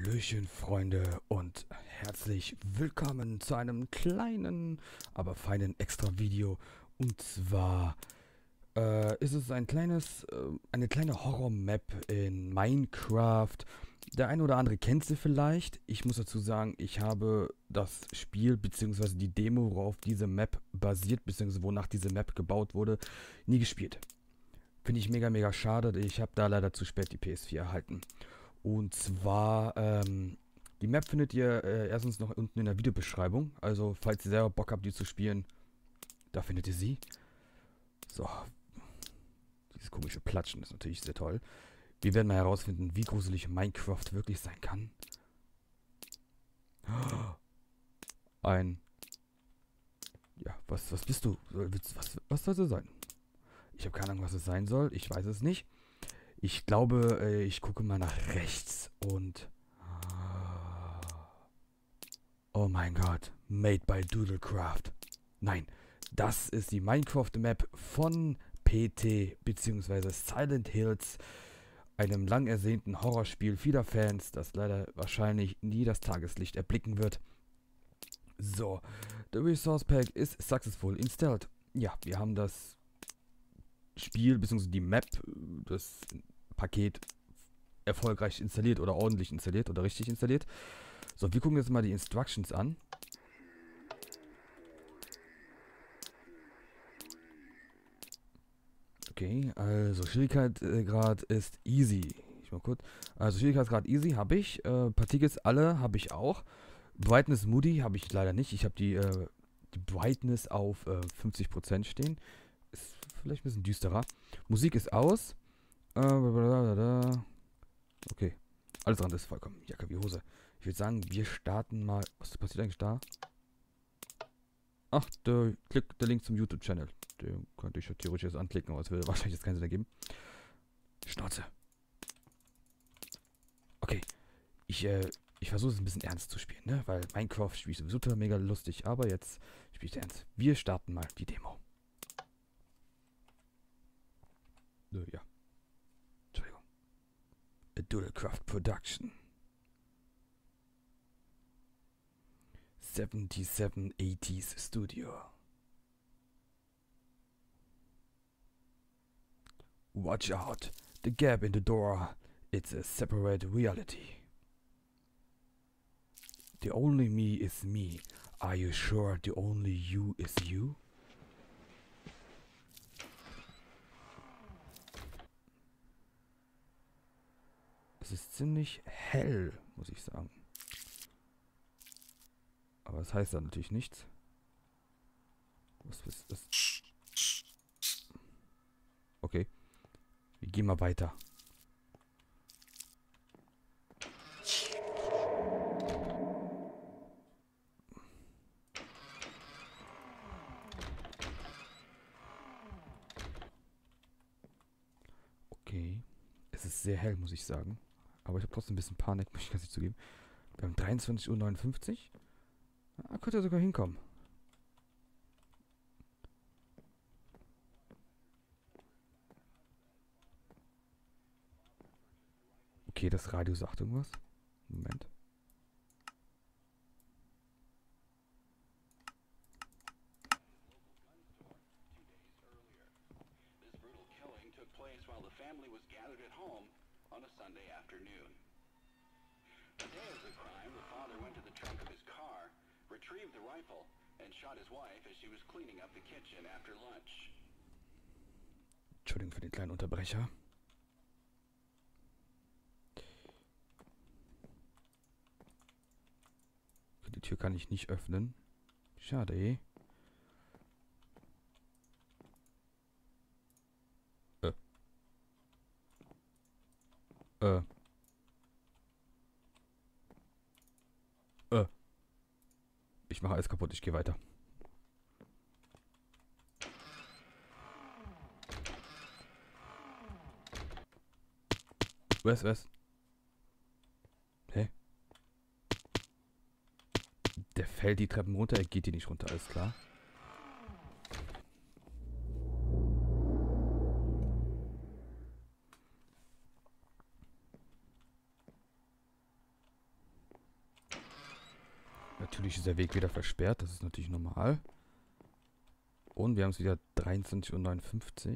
Hallöchen, Freunde, und herzlich willkommen zu einem kleinen, aber feinen Extra-Video. Und zwar ist es eine kleine Horror-Map in Minecraft. Der eine oder andere kennt sie vielleicht. Ich muss dazu sagen, ich habe das Spiel bzw. die Demo, worauf diese Map basiert, bzw. wonach diese Map gebaut wurde, nie gespielt. Finde ich mega, mega schade. Ich habe da leider zu spät die PS4 erhalten. Und zwar, die Map findet ihr erstens noch unten in der Videobeschreibung. Also, falls ihr selber Bock habt, die zu spielen, da findet ihr sie. So, dieses komische Platschen ist natürlich sehr toll. Wir werden mal herausfinden, wie gruselig Minecraft wirklich sein kann. Ja, was bist du? Was soll es sein? Ich habe keine Ahnung, was es sein soll. Ich weiß es nicht. Ich glaube, ich gucke mal nach rechts und... Oh mein Gott, made by Doodlecraft. Nein, das ist die Minecraft-Map von PT bzw. Silent Hills, einem lang ersehnten Horrorspiel vieler Fans, das leider wahrscheinlich nie das Tageslicht erblicken wird. So, the Resource Pack is successful installed. Ja, wir haben das Spiel bzw. die Map, das Paket erfolgreich installiert oder ordentlich installiert oder richtig installiert. So, wir gucken jetzt mal die Instructions an. Okay, also Schwierigkeitsgrad ist easy. Ich mal kurz. Also Schwierigkeitsgrad easy habe ich. Particles alle habe ich auch. Brightness Moody habe ich leider nicht. Ich habe die Brightness auf 50% stehen. Ist vielleicht ein bisschen düsterer. Musik ist aus. Okay. Alles dran ist vollkommen Jacke wie Hose. Ich würde sagen, wir starten mal. Was passiert eigentlich da? Ach, der Link zum YouTube-Channel. Den könnte ich ja theoretisch jetzt anklicken, aber es würde wahrscheinlich jetzt keinen Sinn ergeben. Schnauze. Okay. Ich versuche es ein bisschen ernst zu spielen, ne? Weil Minecraft spiele ich sowieso total mega lustig, aber jetzt spiele ich ernst. Wir starten mal die Demo. Ja. Entschuldigung. A Doodlecraft Production. 7780s Studio. Watch out. The gap in the door. It's a separate reality. The only me is me. Are you sure the only you is you? Es ist ziemlich hell, muss ich sagen. Aber das heißt dann natürlich nichts. Was ist das? Okay. Wir gehen mal weiter. Okay. Es ist sehr hell, muss ich sagen. Aber ich habe trotzdem ein bisschen Panik, muss ich ganz ehrlich zugeben. Wir haben 23:59 Uhr. Ah, könnte sogar hinkommen. Okay, das Radio sagt irgendwas. Moment. This brutal killing took place while the family was gathered at home on a Sunday afternoon. The day of the crime, the father went to the trunk of his car, retrieved the rifle, and shot his wife as she was cleaning up the kitchen after lunch. Entschuldigung für den kleinen Unterbrecher. Die Tür kann ich nicht öffnen. Schade, eh. Ich mache alles kaputt, ich gehe weiter. Was? Hä? Der fällt die Treppen runter, er geht die nicht runter, alles klar. Natürlich ist der Weg wieder versperrt, das ist natürlich normal. Und wir haben es wieder 23:59 Uhr.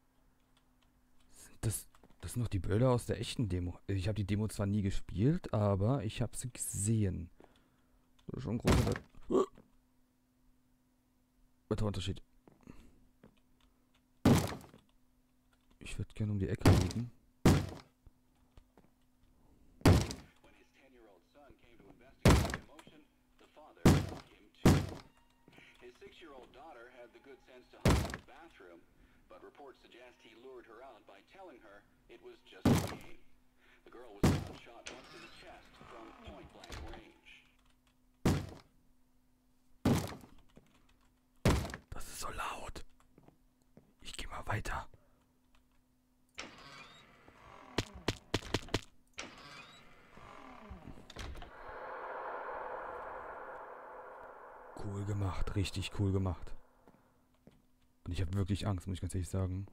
Das sind noch die Bilder aus der echten Demo. Ich habe die Demo zwar nie gespielt, aber ich habe sie gesehen. Das ist schon ein großer weiter Unterschied. Ich würde gerne um die Ecke liegen. When his 10-year-old son came to investigate the commotion, the father shot him too. His 6-year-old daughter had the good sense to hide in the bathroom, but reports suggest he lured her out by telling her it was just a game. The girl was found shot once in the chest from point-blank range. Das ist so laut. Ich gehe mal weiter. Cool gemacht, richtig cool gemacht. Und ich habe wirklich Angst, muss ich ganz ehrlich sagen.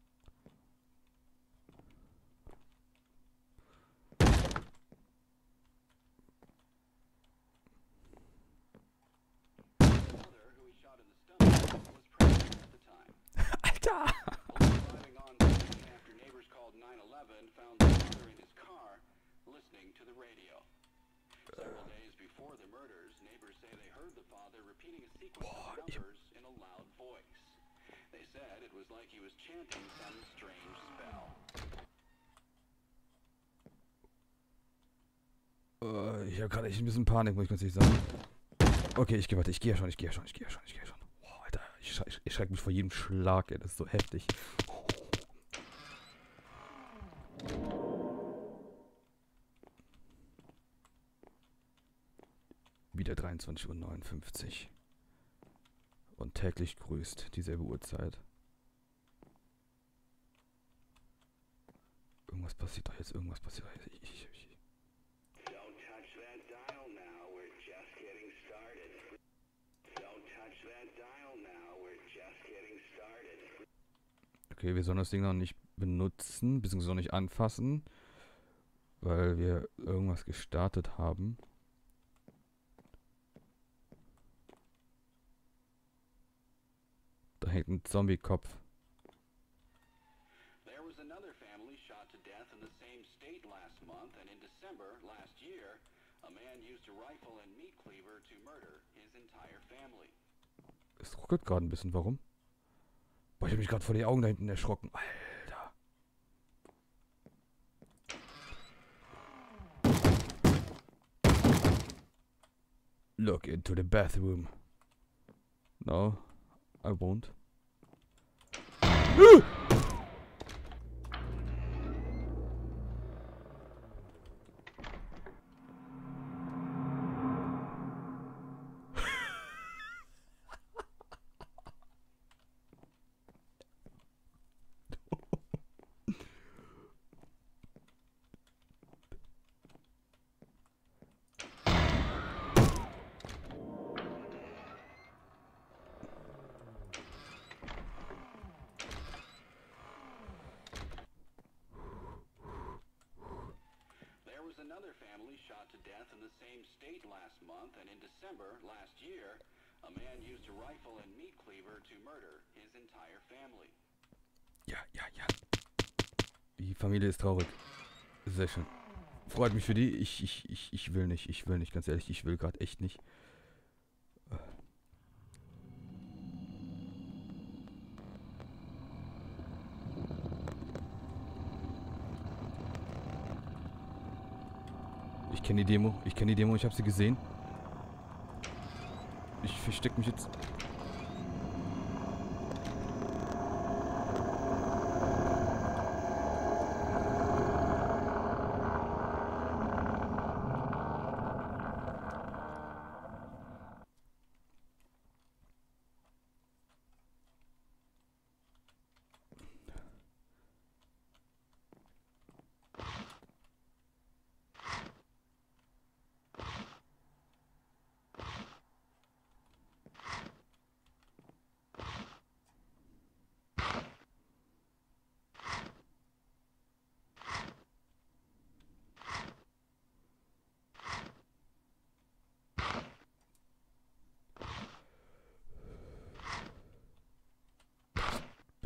Mother, who he shot in the stomach, was pregnant at the time. Alter! Driving on Sunday after neighbors called 911, found the father in his car, listening to the radio. Several days before the murders, neighbors say they heard the father repeating a sequence of numbers in a loud voice. They said it was like he was chanting some strange spell. Ich habe gerade echt ein bisschen Panik, muss ich ganz ehrlich sagen. Okay, ich gehe weiter. Ich gehe ja schon. Boah, Alter, ich schreck mich vor jedem Schlag, ey. Das ist so heftig. Wieder 23:59 Uhr. Und täglich grüßt dieselbe Uhrzeit. Irgendwas passiert doch jetzt. Don't touch that dial now, we're just getting started. Don't touch that dial now, we're just getting started. Okay, wir sollen das Ding noch nicht benutzen, beziehungsweise noch nicht anfassen, weil wir irgendwas gestartet haben. Da hängt ein Zombie-Kopf. There was another family shot to death in the same state last month, and in December last year, a man used a rifle and meat cleaver to murder his entire family. Es ruckelt gerade ein bisschen, warum? Boah, ich habe mich gerade vor die Augen da hinten erschrocken. Alter. Look into the bathroom. No, I won't. Another family shot to death in the same state last month, and in December last year, a man used a rifle and meat cleaver to murder his entire family. Ja. Die Familie ist traurig. Sehr schön. Freut mich für die. Ich will nicht, ganz ehrlich, ich will gerade echt nicht. Ich kenne die Demo, ich habe sie gesehen. Ich verstecke mich jetzt.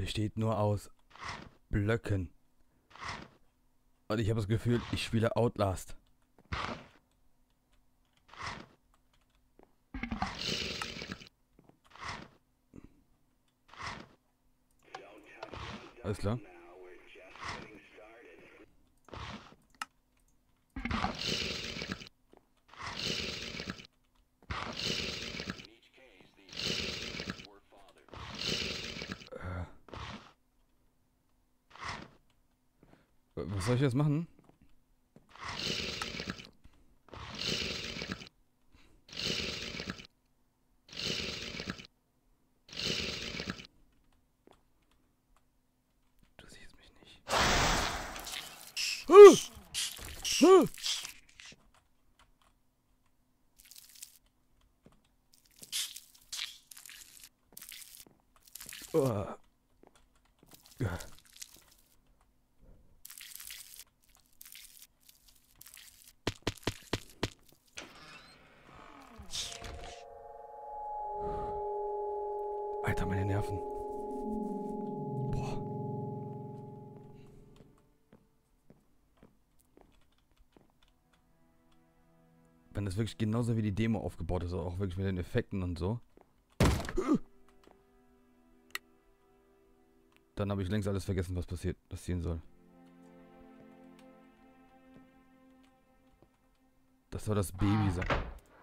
besteht nur aus Blöcken. Und ich habe das Gefühl, ich spiele Outlast. Alles klar. Was soll ich jetzt machen? Du siehst mich nicht. Oh. Ja. Alter, meine Nerven. Boah. Wenn das wirklich genauso wie die Demo aufgebaut ist, auch wirklich mit den Effekten und so, dann habe ich längst alles vergessen, was passieren soll. Das soll das Baby sein.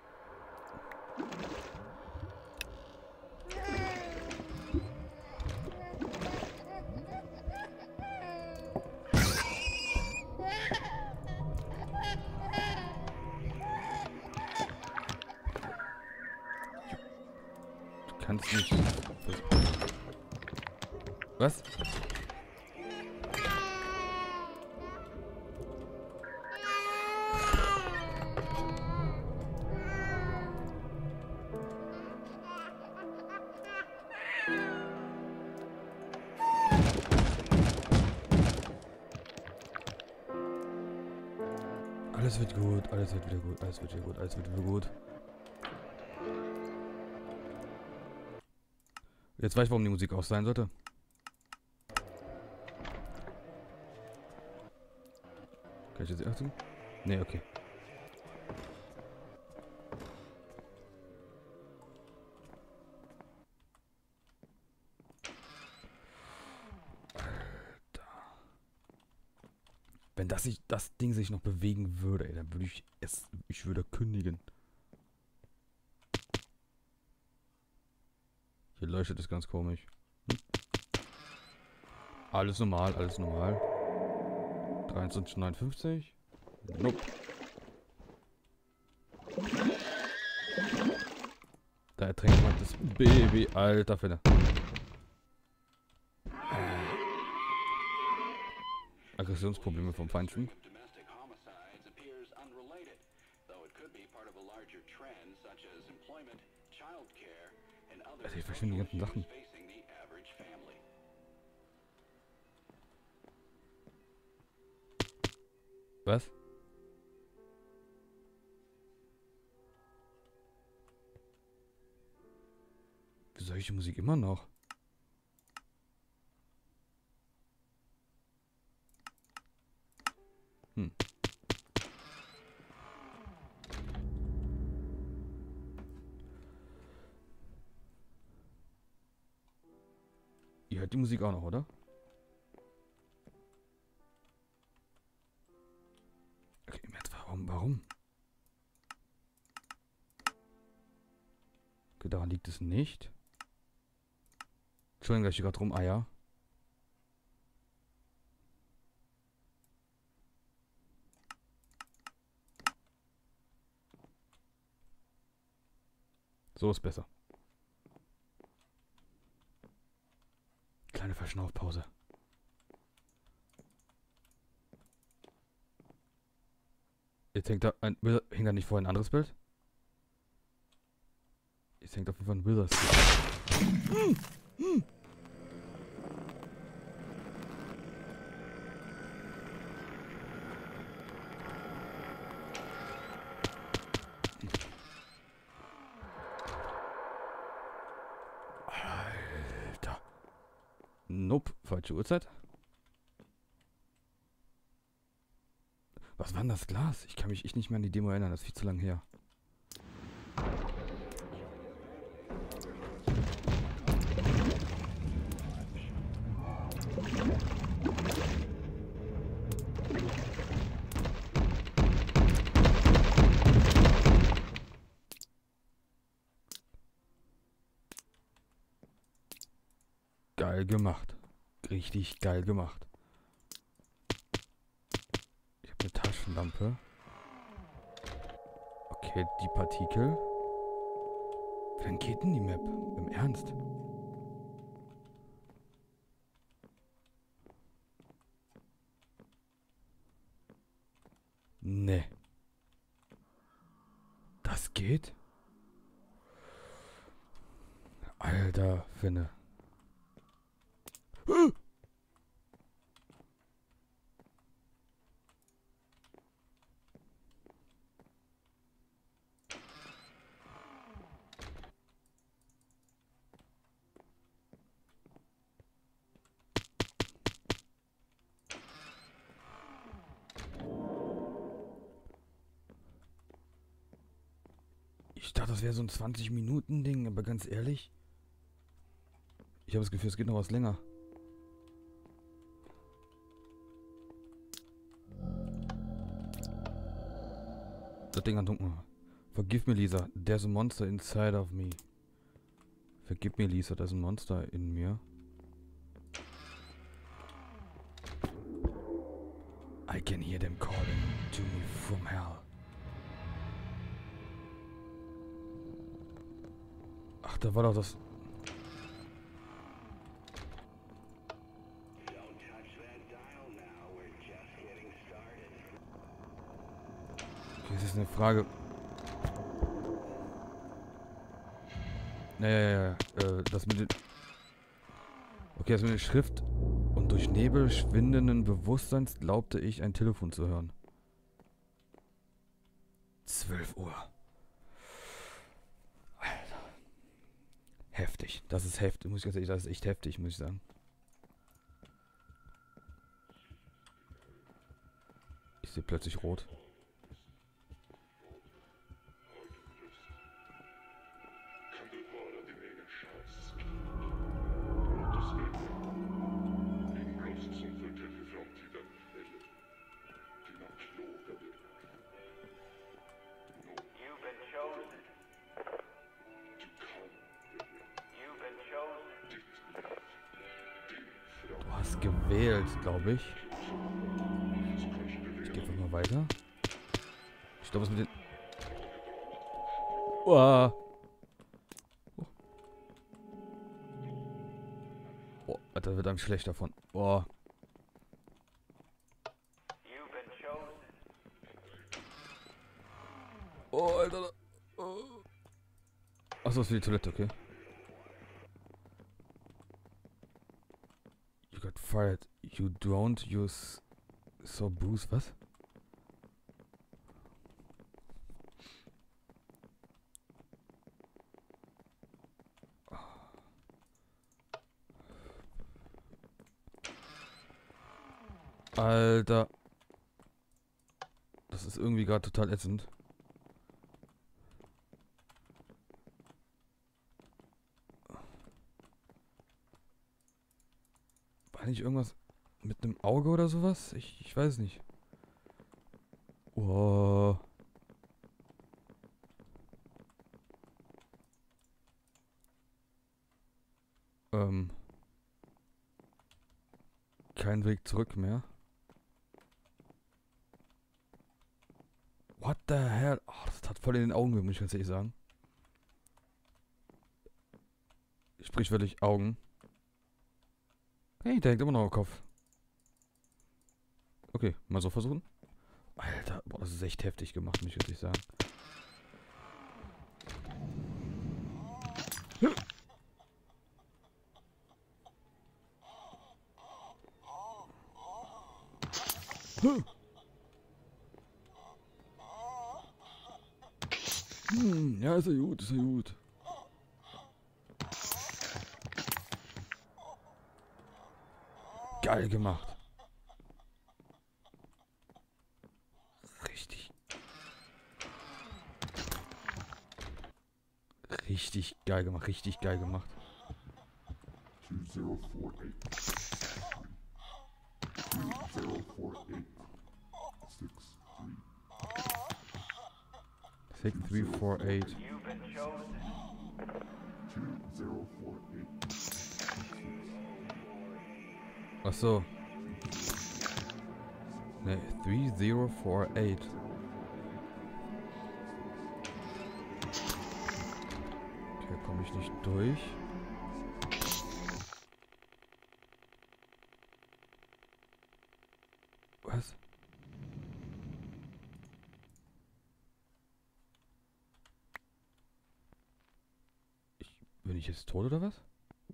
Du kannst nicht... Was? Alles wird gut, alles wird wieder gut, alles wird wieder gut, alles wird wieder gut. Jetzt weiß ich, warum die Musik aus sein sollte. Kann ich jetzt Achtung? Nee, okay. Wenn das Ding sich noch bewegen würde, ey, dann würde ich würde kündigen. Hier leuchtet es ganz komisch. Alles normal, alles normal. 23,59. Nope. Da ertränkt man das Baby, alter Finne. Aggressionsprobleme vom Feinsten. Also ich verstehe die ganzen Sachen. Was? Wieso höre ich die Musik immer noch? Hm. Ihr hört die Musik auch noch, oder? Okay, jetzt warum? Okay, daran liegt es nicht. Entschuldigung, dass ich hier gerade rum eier. So ist besser. Kleine Verschnaufpause. Jetzt hängt da hing da nicht vorher ein anderes Bild? Jetzt hängt auf jeden Fall ein Withers. Alter. Nope. Falsche Uhrzeit. Was war denn das Glas? Ich kann mich echt nicht mehr an die Demo erinnern. Das ist viel zu lang her. Geil gemacht. Richtig geil gemacht. Ich habe eine Taschenlampe. Okay, die Partikel. Wie lang geht denn die Map? Im Ernst? Nee. Das geht? Alter, Finne. Ich dachte, das wäre so ein 20-Minuten-Ding, aber ganz ehrlich, ich habe das Gefühl, es geht noch was länger. Das Ding dunkel. Forgive me, Lisa. There's a monster inside of me. Vergib mir, Lisa. Da ist ein Monster in mir. I can hear them calling to me from hell. Ach, da war doch das... Okay, das ist eine Frage... Naja, das mit den... Okay, das mit der Schrift... Und durch Nebel schwindenden Bewusstseins glaubte ich, ein Telefon zu hören. 12 Uhr. Alter. Heftig. Das ist heftig, muss ich ganz ehrlich sagen. Das ist echt heftig, muss ich sagen. Ich sehe plötzlich rot. Du hast gewählt, glaube ich. Ich gehe einfach mal weiter. Ich glaube, es mit den... Oh. Oh, Alter, wird einem schlecht davon. Oh. Oh, Alter. Oh. Achso, ist für die Toilette, okay. You got fired. You don't use so booze, was? Alter. Das ist irgendwie gerade total ätzend. War nicht irgendwas mit einem Auge oder sowas? Ich weiß nicht. Oh. Kein Weg zurück mehr. What the hell? Oh, das tat voll in den Augen weh, muss ich ganz ehrlich sagen. Sprichwörtlich Augen. Hey, der hängt immer noch am Kopf. Okay, mal so versuchen. Alter, boah, das ist echt heftig gemacht, muss ich ganz ehrlich sagen. Ja, ist ja gut, ist ja gut. geil gemacht. Richtig. Richtig geil gemacht. Richtig geil gemacht. 6348. Ach so. Ne, 3048. Okay, komme ich nicht durch. Was? Bin ich jetzt tot oder was?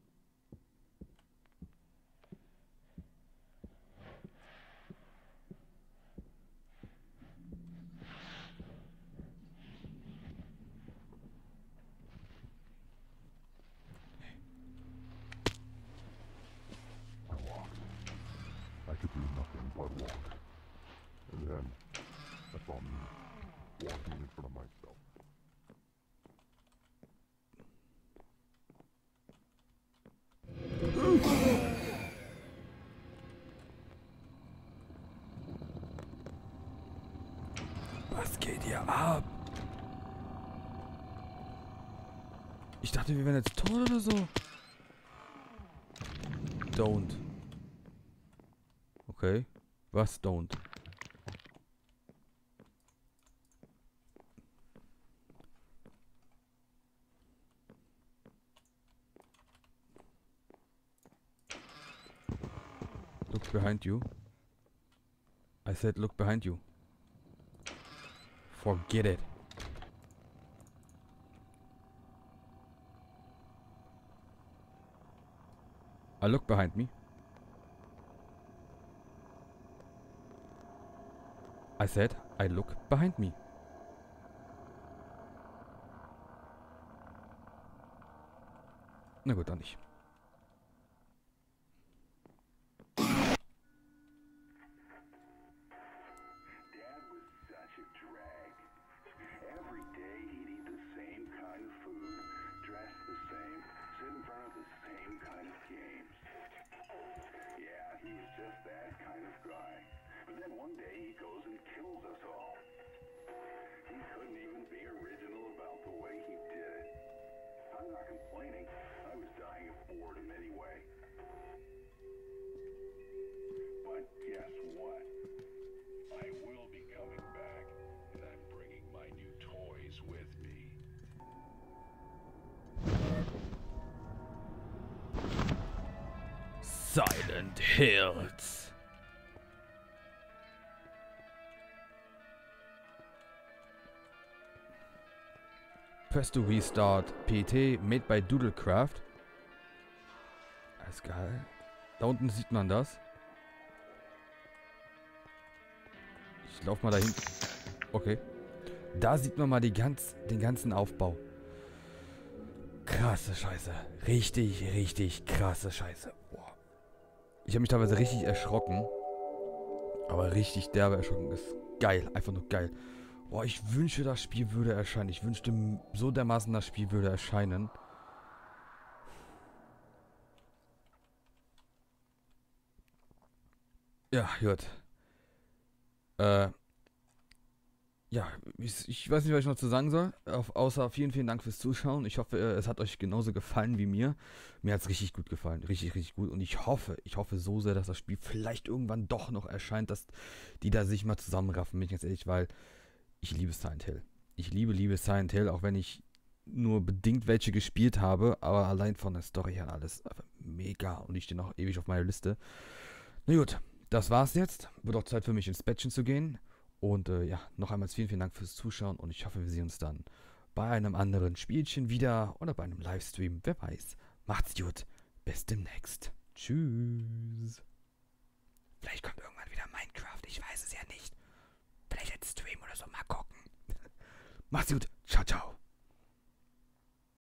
I could do nothing but walk. And then I saw me walking in front of myself. Was geht hier ab? Ich dachte, wir wären jetzt tot oder so. Don't. Okay. Was don't? Look behind you. I said look behind you. Forget it. I look behind me. I said I look behind me. Na gut, dann nicht. Dad was such a drag. Every day he'd eat the same kind of food, dress the same, sit in front of the same kind of games. Yeah, he was just that kind of guy. But then one day he goes and kills us all. He couldn't even be original about the way he did it. I'm not complaining. I was dying of boredom anyway. But guess what? I will be coming back, and I'm bringing my new toys with me. Silent Hills. Press to restart PT made by Doodlecraft. Alles geil. Da unten sieht man das. Ich lauf mal dahin. Okay. Da sieht man mal den ganzen Aufbau. Krasse Scheiße. Richtig, richtig krasse Scheiße. Boah. Ich habe mich teilweise richtig erschrocken. Aber richtig derbe erschrocken. Ist geil. Einfach nur geil. Boah, ich wünsche, das Spiel würde erscheinen. Ich wünschte so dermaßen, das Spiel würde erscheinen. Ja, gut. Ja, ich weiß nicht, was ich noch zu sagen soll. Außer vielen, vielen Dank fürs Zuschauen. Ich hoffe, es hat euch genauso gefallen wie mir. Mir hat es richtig gut gefallen. Richtig, richtig gut. Und ich hoffe so sehr, dass das Spiel vielleicht irgendwann doch noch erscheint, dass die da sich mal zusammenraffen, bin ich ganz ehrlich, weil ich liebe Silent Hill. Ich liebe Silent Hill, auch wenn ich nur bedingt welche gespielt habe, aber allein von der Story her alles einfach mega und ich stehe noch ewig auf meiner Liste. Na gut, das war's jetzt. Wird auch Zeit für mich ins Bettchen zu gehen. Und ja, noch einmal vielen, vielen Dank fürs Zuschauen und ich hoffe, wir sehen uns dann bei einem anderen Spielchen wieder oder bei einem Livestream. Wer weiß. Macht's gut. Bis demnächst. Tschüss. Vielleicht kommt irgendwann wieder Minecraft. Ich weiß es ja nicht. Vielleicht als Stream oder so. Mal gucken. Macht's gut. Ciao, ciao.